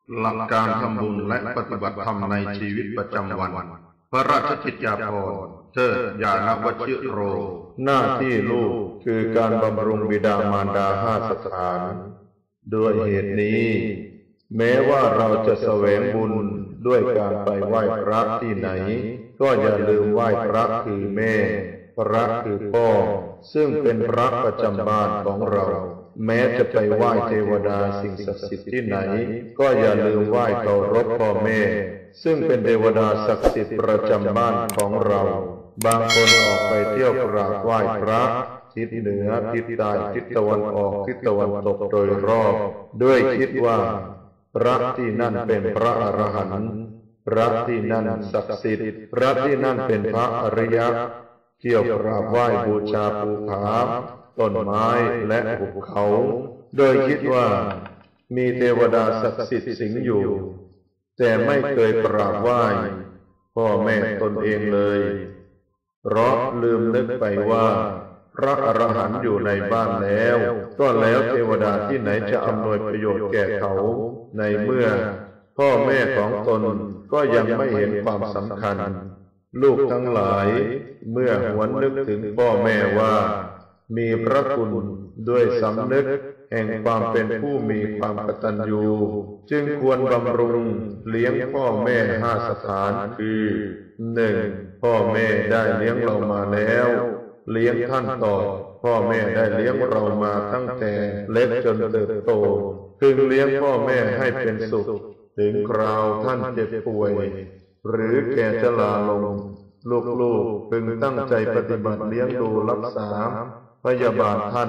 หลักการทำบุญและปฏิบัติธรรมในชีวิตประจำวันพระราชกิจจาภรณ์เทิดญาณวชิโรหน้าที่ลูกคือการบำรุงบิดามารดา5 สถานด้วยเหตุนี้แม้ว่าเราจะแสวงบุญด้วยการไปไหว้พระที่ไหนก็อย่าลืมไหว้พระคือแม่พระคือพ่อซึ่งเป็นพระประจำบ้านของเราแม้จะไปไหว้เทวดาสิ่งศักดิ์สิทธิ์ที่ไหนก็อย่าลืมไหว้เคารพพ่อแม่ซึ่งเป็นเทวดาศักดิ์สิทธิ์ประจำบ้านของเราบางคนออกไปเที่ยวกราบไหว้พระทิศเหนือทิศใต้ทิศตะวันออกทิศตะวันตกโดยรอบด้วยคิดว่าพระที่นั่นเป็นพระอรหันต์พระที่นั่นศักดิ์สิทธิ์พระที่นั่นเป็นพระอริยะเที่ยวกราบไหว้บูชาภูผาต้นไม้และภูเขาโดยคิดว่ามีเทวดาศักดิ์สิทธิ์สิงอยู่แต่ไม่เคยกราบไหว้พ่อแม่ตนเองเลยเพราะลืมนึกไปว่าพระอรหันต์อยู่ในบ้านแล้วก็แล้วเทวดาที่ไหนจะอำนวยประโยชน์แก่เขาในเมื่อพ่อแม่ของตนก็ยังไม่เห็นความสำคัญลูกทั้งหลายเมื่อหวนนึกถึงพ่อแม่ว่ามีพระคุณด้วยสำนึกแห่งความเป็นผู้มีความกตัญญูจึงควรบำรุงเลี้ยงพ่อแม่5 สถานคือ 1. พ่อแม่ได้เลี้ยงเรามาแล้วเลี้ยงท่านต่อพ่อแม่ได้เลี้ยงเรามาตั้งแต่เล็กจนเติบโตพึงเลี้ยงพ่อแม่ให้เป็นสุขถึงคราวท่านเจ็บป่วยหรือแก่ชราลงลูกๆพึงตั้งใจปฏิบัติเลี้ยงดูรักษาพยาบาลท่าน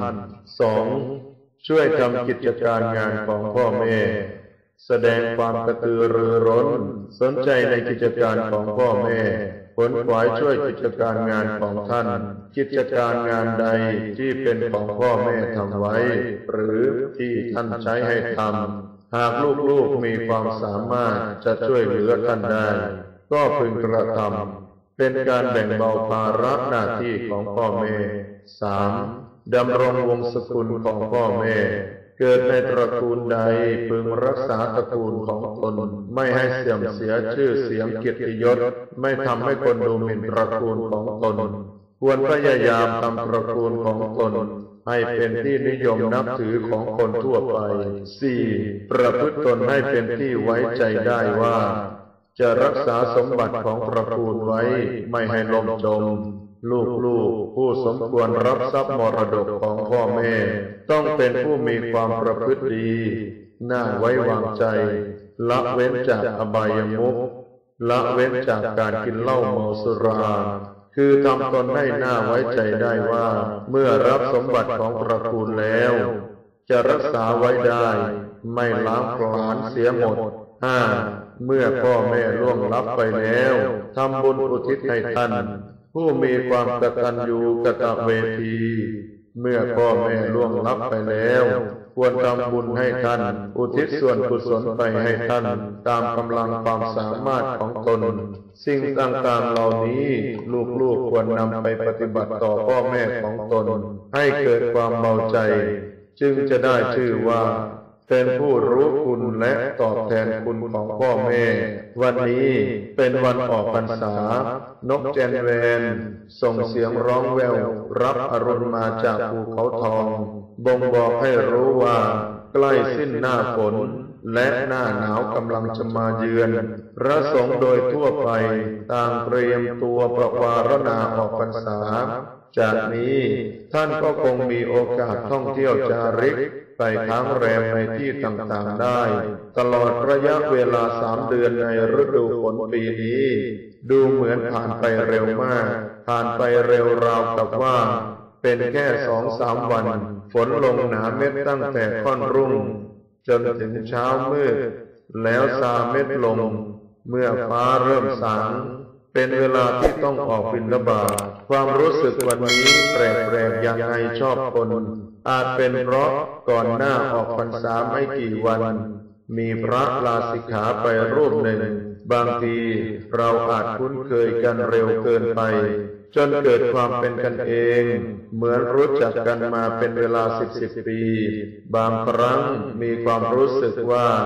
2. ช่วยทำกิจการงานของพ่อแม่แสดงความกระตือรือร้นสนใจในกิจการของพ่อแม่ขวนขวายช่วยกิจการงานของท่านกิจการงานใดที่เป็นของพ่อแม่ทำไว้หรือที่ท่านใช้ให้ทำหากลูกๆมีความสามารถจะช่วยเหลือท่านได้ก็พึงกระทำเป็นการแบ่งเบาภาระหน้าที่ของพ่อแม่ 3. ดำรงวงศกุลของพ่อแม่เกิดในตระกูลใดพึงรักษาตระกูลของตนไม่ให้เสื่อมเสียชื่อเสียงเกียรติยศไม่ทำให้คนดูหมิ่นตระกูลของตนควรพยายามทำตระกูลของตนให้เป็นที่นิยมนับถือของคนทั่วไป 4. ประพฤติตนให้เป็นที่ไว้ใจได้ว่าจะรักษาสมบัติของตระกูลไว้ไม่ให้ล่มจมลูกๆผู้สมควรรับทรัพย์มรดกของพ่อแม่ต้องเป็นผู้มีความประพฤติดีน่าไว้วางใจละเว้นจากอบายมุขละเว้นจากการกินเหล้าเมาสุราคือทำตนให้น่าไว้ใจได้ว่าเมื่อรับสมบัติของตระกูลแล้วจะรักษาไว้ได้ไม่ล้างผลาญเสียหมด 5. เมื่อพ่อแม่ล่วงลับไปแล้วทำบุญอุทิศให้ท่านผู้มีความกตัญญูกตเวทีเมื่อพ่อแม่ล่วงลับไปแล้วควรทำบุญให้ท่านอุทิศส่วนกุศลไปให้ท่านตามกำลังความสามารถของตนสิ่งต่างๆเหล่านี้ลูกๆควรนำไปปฏิบัติต่อพ่อแม่ของตนให้เกิดความเบาใจจึงจะได้ชื่อว่าเป็นผู้รู้คุณและตอบแทนคุณของพ่อแม่วันนี้เป็นวันออกพรรษานกแจนแวนส่งเสียงร้องแววรับอรุณมาจากภูเขาทองบ่งบอกให้รู้ว่าใกล้สิ้นหน้าฝนและหน้าหนาวกำลังจะมาเยือนพระสงฆ์โดยทั่วไปต่างเตรียมตัวประวารณาออกพรรษาจากนี้ท่านก็คงมีโอกาสท่องเที่ยวจาริกไปค้างแรมในที่ต่างๆได้ตลอดระยะเวลา3 เดือนในฤดูฝนปีนี้ดูเหมือนผ่านไปเร็วมากผ่านไปเร็วราวกับว่าเป็นแค่2-3 วันฝนลงหนาเม็ดตั้งแต่ค่อนรุ่งจนถึงเช้ามืดแล้วซาเม็ดลงเมื่อฟ้าเริ่มสางเป็นเวลาที่ต้องออกบิณฑบาตความรู้สึกวันนี้แปลกๆยังไงชอบคนอาจเป็นเพราะก่อนหน้าออกพรรษาไม่กี่วันมีพระลาสิกขาไปรูปหนึ่งบางทีเราอาจคุ้นเคยกันเร็วเกินไปจนเกิดความเป็นกันเองเหมือนรู้จักกันมาเป็นเวลา10 ปีบางครั้งมีความรู้สึกว่า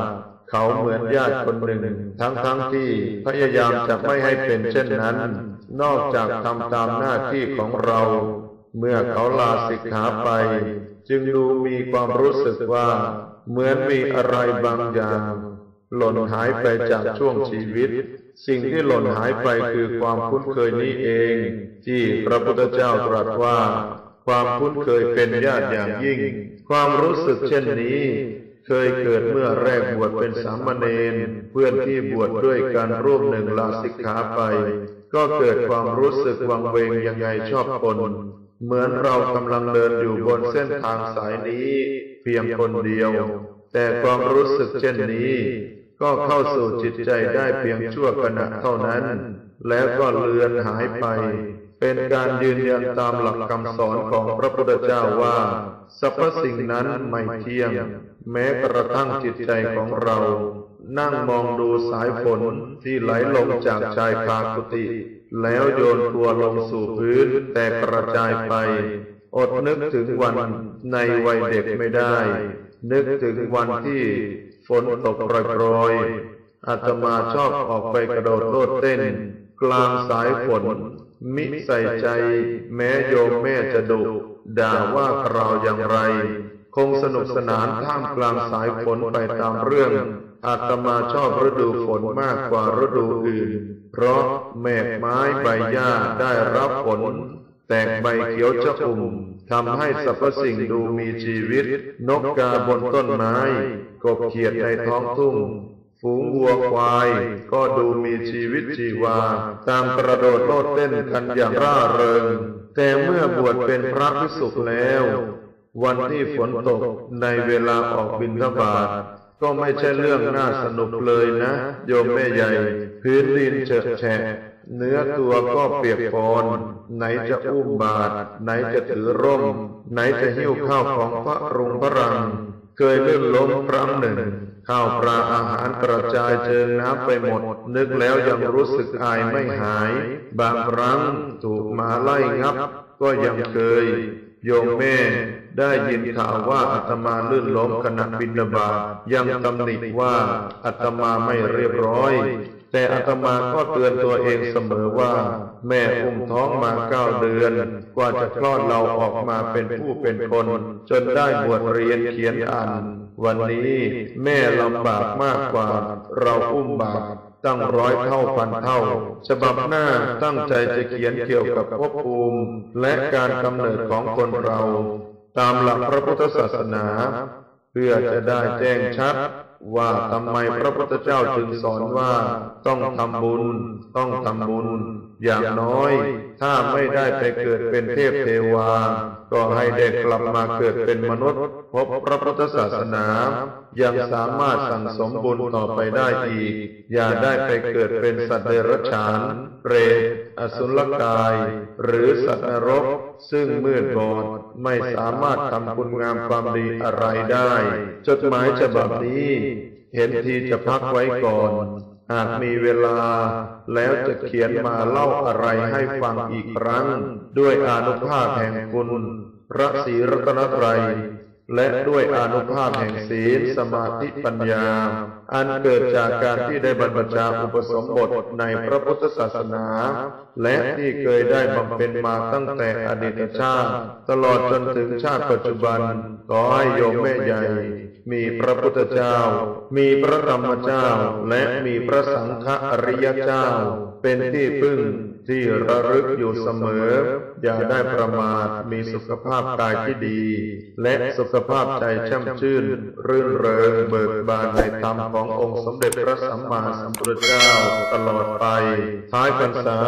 เขาเหมือนญาติคนหนึ่งทั้งที่พยายามจะไม่ให้เป็นเช่นนั้นนอกจากทำตามหน้าที่ของเรา เมื่อเขาลาสิกขาไปจึงดูมีความรู้สึกว่าเหมือนมีอะไรบางอย่างหล่นหายไปจากช่วงชีวิตสิ่งที่หล่นหายไปคือความคุ้นเคยนี้เองที่พระพุทธเจ้าตรัสว่าความคุ้นเคยเป็นญาติอย่างยิ่งความรู้สึกเช่นนี้เคยเกิดเมื่อแรกบวชเป็นสามเณรเพื่อนที่บวชด้วยกันร่วมหนึ่งลาสิกขาไปก็เกิดความรู้สึกวังเวงยังไงชอบคนเหมือนเรากำลังเดินอยู่บนเส้นทางสายนี้เพียงคนเดียวแต่ความรู้สึกเช่นนี้ก็เข้าสู่จิตใจได้เพียงชั่วขณะเท่านั้นแล้วก็เลือนหายไปเป็นการยืนยันตามหลักคำสอนของพระพุทธเจ้าว่าสรรพสิ่งนั้นไม่เที่ยงแม้กระทั่งจิตใจของเรานั่งมองดูสายฝนที่ไหลลงจากชายคากุฏิแล้วโยนตัวลงสู่พื้นแต่กระจายไปอดนึกถึงวันในวัยเด็กไม่ได้นึกถึงวันที่ฝนตกโปรยๆอาตมาชอบออกไปกระโดดโลดเต้นกลางสายฝนมิใส่ใจแม้โยมแม่จะดุด่าว่าเราอย่างไรคงสนุกสนานท่ามกลางสายฝนไปตามเรื่องอาตมาชอบฤดูฝนมากกว่าฤดูอื่นเพราะแม่ไม้ใบหญ้าได้รับฝนแตกใบเขียวชอุ่มทำให้สรรพสิ่งดูมีชีวิตนกกาบนต้นไม้กบเขียดในท้องทุ่งฝูงวัวควายก็ดูมีชีวิตชีวาตามกระโดดโลดเต้นกันอย่างร่าเริงแต่เมื่อบวชเป็นพระภิกษุแล้ววันที่ฝนตกในเวลาออกบิณฑบาตก็ไม่ใช่เรื่องน่าสนุกเลยนะโยมแม่ใหญ่พื้นดินเฉอะแฉะเนื้อตัวก็เปียกปอนไหนจะอุ้มบาตรไหนจะถือร่มไหนจะหิ้วข้าวของพระรุงพระรังเคยลื่นล้มครั้งหนึ่งข้าวปลาอาหารกระจายเจิงน้ำไปหมดนึกแล้วยังรู้สึกอายไม่หายบางครั้งถูกหมาไล่งับก็ยังเคยโยมแม่ได้ยินข่าวว่าอาตมาลื่นล้มขณะบิณฑบาตยังตำหนิว่าอาตมาไม่เรียบร้อยแต่อาตมาก็เตือนตัวเองเสมอว่าแม่อุ้มท้องมา9 เดือนกว่าจะคลอดเราออกมาเป็นผู้เป็นคนจนได้บวชเรียนเขียนอ่านวันนี้แม่ลำบากมากกว่าเราอุ้มบาตรตั้ง100 เท่าพันเท่าฉบับหน้าตั้งใจจะเขียนเกี่ยวกับภพภูมิและการกำเนิดของคนเราตามหลักพระพุทธศาสนาเพื่อจะได้แจ้งชัดว่าทำไมพระพุทธเจ้าจึงสอนว่าต้องทำบุญอย่างน้อยถ้าไม่ได้ไปเกิดเป็นเทพเทวาก็ให้ได้กลับมาเกิดเป็นมนุษย์พบพระพุทธศาสนายังสามารถสั่งสมบุญต่อไปได้อีกอย่าได้ไปเกิดเป็นสัตว์เดรัจฉานเปรตอสุรกายหรือสัตว์นรกซึ่งมืดบอดไม่สามารถทำคุณงามความดีอะไรได้จดหมายฉบับนี้เห็นทีจะพักไว้ก่อนหากมีเวลาแล้วจะเขียนมาเล่าอะไรให้ฟังอีกครั้งด้วยอานุภาพแห่งคุณพระศรีรัตนตรัยและด้วยอานุภาพแห่งศีลสมาธิปัญญาอันเกิดจากการที่ได้บรรพชาอุปสมบทในพระพุทธศาสนาและที่เคยได้บำเพ็ญมาตั้งแต่อดีตชาติตลอดจนถึงชาติปัจจุบันขอให้โยมแม่ใหญ่มีพระพุทธเจ้ามีพระธรรมเจ้าและมีพระสังฆอริยเจ้าเป็นที่พึ่งที่ระลึกอยู่เสมออย่าได้ประมาทมีสุขภาพกายที่ดีและสุขภาพใจแช่มชื่นรื่นเริงเบิกบานในธรรมขององค์สมเด็จพระสัมมาสัมพุทธเจ้าตลอดไปท้ายพรรษา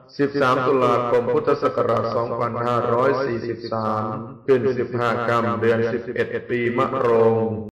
13 ตุลาคมพุทธศักราช 2543 ขึ้น 15 ค่ำเดือน 11 ปีมะโรง